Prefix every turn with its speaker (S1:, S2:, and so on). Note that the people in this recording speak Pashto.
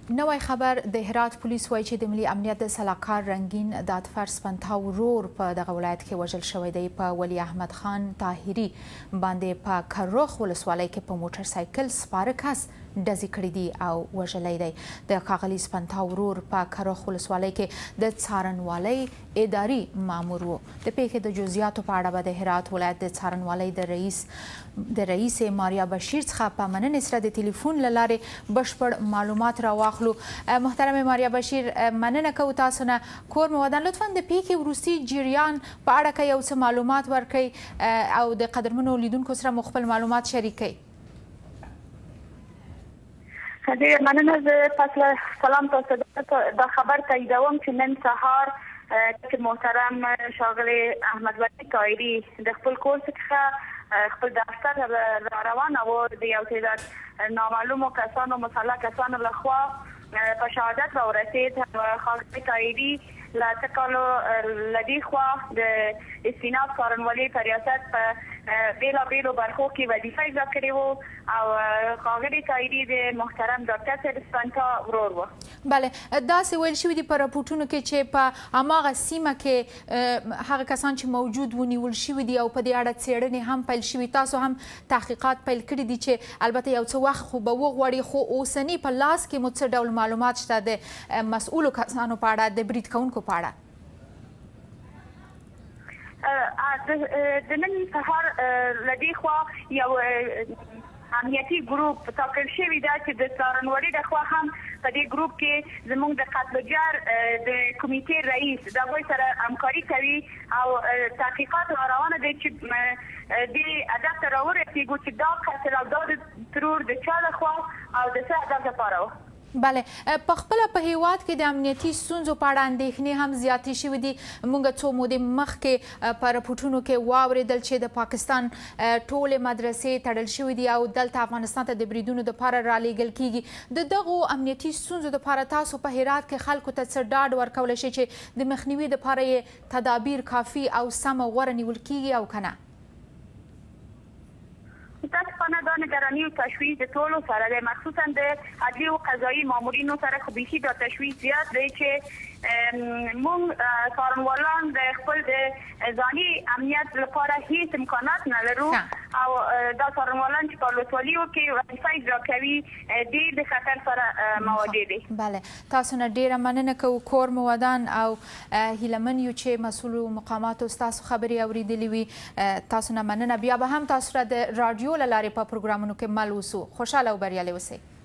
S1: نوی خبر د هرات پولیس وایي چې د ملي امنیت د سلاکار رنگین دادفر سپنتا ورور په دغه ولایت کې وژل شوی دی. په ولی احمد خان طاهري باندې په کروخ ولسوالۍ کې په موټر سایکل سپاره کس ډزې کړي دي او وژلی دی. د ښاغلي سپنتا ورور په کروخ ولسوالۍ کې د څارنوالۍ اداري مامور و. د پیښې د جزئیاتو په اړه به د هرات ولایت د څارنوالۍ د رئیس ماریا بشیر څخه په مننې سره د ټلیفون له لارې بشپړ معلومات راواخلو. محترم ماریا بشیر، مننه کوو تاسو نه. کور مو ودان، لطفا د پیښې وروستي جریان په اړه که یو څه معلومات ورکړئ او د قدرمنو لیدونکو سره مو خپل معلومات شریک کړئ.
S2: ډېر مننه. زه فصل سلام تاسو دا خبر تاییدوم چې نن سهار چې محترم ښاغلی احمد ولی طاهري د خپل کور څخه خپل دفتر را روانه و، د یو تعداد نامعلومو کسانو مسلح کسانو لخوا په شهادت راورسېد. ښاغلی طاهري له څه کالو له دې خوا د استیناف څارنوالۍ په ریاست په بېلابېلو برخو کې وظیفه اجرا کړې وه او ښاغلی طاهري د محترم ډاکټر صاحب سپنتا ورور و.
S1: بله، داسې ویل شوي دي په راپورټونو کې چې په هماغه سیمه کې هغه کسان چې موجود ونیول شوي دي او په دې اړه څېړنې هم پیل شوي. تاسو هم تحقیقات پیل کړي دي چې البته یو څه وخت خو به وغواړي، خو اوسني په لاس کې مو څه ډول معلومات شته د مسؤلو کسانو په اړه، د برید کوونکو په اړه؟
S2: د نن سهار له دې خوا یو امنیتي ګروپ ټاکل شوی ده چې د څارنوالۍ د خوا هم په دې ګروپ کې زموږ د قتلګر د کمیټې رئیس د هغوی سره همکاري کوي او تحقیقات را روانه دی چې دې هدف ته راورسېږو چې دا قتل او دا د ترور د چا لخوا او د څه هدف لپاره و.
S1: بله، په خپله په هیواد کې د امنیتي ستونزو په اړه اندېښنې هم زیاتې شوي دي. موږ څو مودې مخکې په راپورټونو کې واورېدل چې د پاکستان ټولې مدرسې تړل شوي دي او دلته افغانستان ته د بریدونو دپاره رالیږل کیږي. د دغو امنیتي ستونزو دپاره تاسو په هرات کې خلکو ته څه ډاډ ورکولی شئ چې د مخنیوي دپاره یې تدابیر کافي او سمه غوره نیول کیږي او که نه؟
S2: متاسفانه دا نگرانی و تشویش د ټولو سره دی، مخصوصا د عدلي او قضایي مامورینو سره خو بیخي دا تشویش زیات دی چې موږ څارنوالان د خپل د ځاني امنیت لپاره هیڅ امکانات نه لرو او دا څارنوالان چې په ولسوالیو کې وظیفه اجرا کوي ډېر د خطر سره مواجه دي.
S1: بله، تاسو نه ډېره مننه کوو. کور مو ودان او هیلهمن یو چې مسؤلو مقاماتو ستاسو خبرې اورېدلې وي. تاسو نه مننه. بیا به هم تاسو را د راډیو له لارې په پروګرامونو کې مل اوسو. خوشحاله او بریالي اوسئ.